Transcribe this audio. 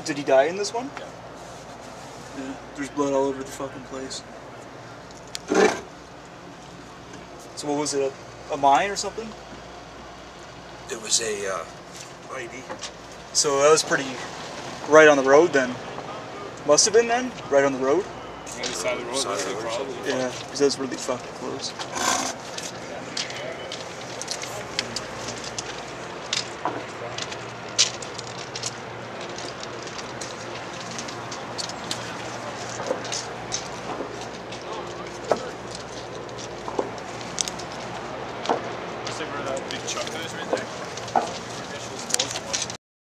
Did he die in this one? Yeah. Yeah. There's blood all over the fucking place. So what was it? A mine or something? It was a ID. So that was pretty right on the road then. Must have been then? Right on the road? On the side of the road, that's the problem. Yeah, because that was really fucking close.